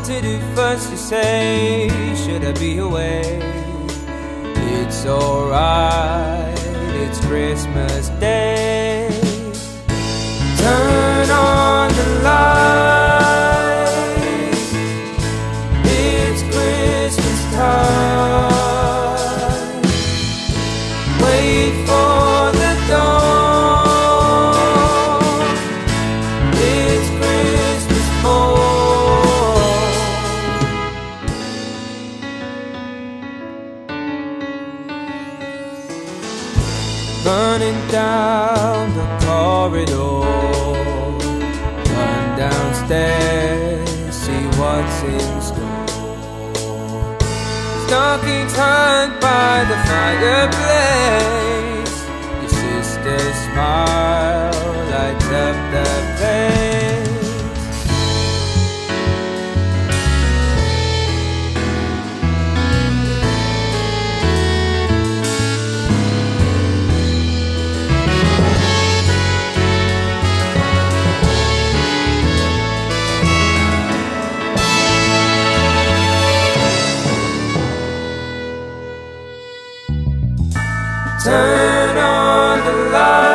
to do first, you say? Should I be away? It's alright, it's Christmas Day. Turn on the light, it's Christmas time. Wait for the dawn, it's Christmas morn. Burning down the corridor, run downstairs, see what's in store. Stockings hung by the fireplace, your sister's smile lights up the place. Turn on the light.